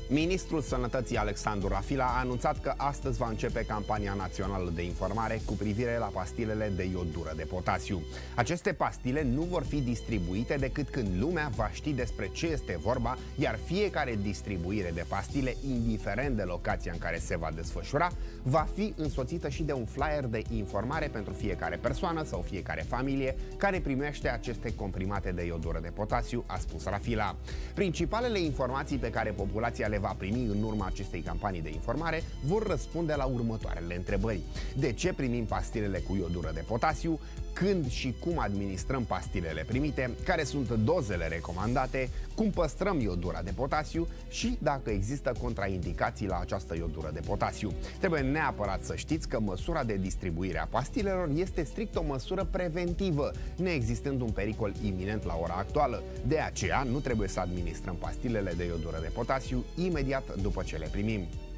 Ministrul Sănătății Alexandru Rafila a anunțat că astăzi va începe campania națională de informare cu privire la pastilele de iodură de potasiu. Aceste pastile nu vor fi distribuite decât când lumea va ști despre ce este vorba, iar fiecare distribuire de pastile, indiferent de locația în care se va desfășura, va fi însoțită și de un flyer de informare pentru fiecare persoană sau fiecare familie care primește aceste comprimate de iodură de potasiu, a spus Rafila. Principalele informații pe care populația le va primi în urma acestei campanii de informare vor răspunde la următoarele întrebări: de ce primim pastilele cu iodură de potasiu, când și cum administrăm pastilele primite, care sunt dozele recomandate, cum păstrăm iodura de potasiu și dacă există contraindicații la această iodură de potasiu. Trebuie neapărat să știți că măsura de distribuire a pastilelor este strict o măsură preventivă, neexistând un pericol iminent la ora actuală. De aceea nu trebuie să administrăm pastilele de iodură de potasiu imediat după ce le primim.